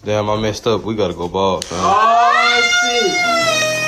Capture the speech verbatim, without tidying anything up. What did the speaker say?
Damn, I messed up. We gotta go bald, fam. Oh, shit.